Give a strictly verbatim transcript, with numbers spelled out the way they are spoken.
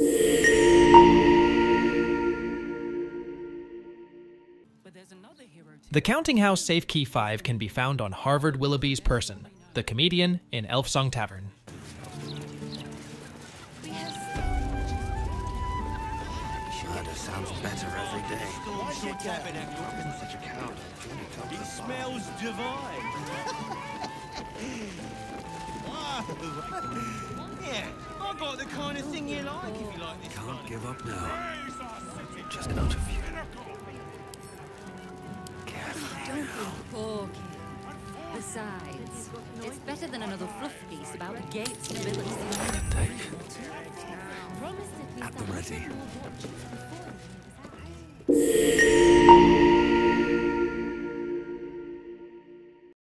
The Counting House Safe Key five can be found on Harvard Willoughby's person, the comedian in Elfsong Tavern. Murder sounds better every day. Such a coward. It smells divine. Yeah, I got the kind of thing you like if you like this. Can't give up now. Just out of view. Don't be poor, kid. Besides, it's better than another fluff piece about the gates to Billy's. At the ready.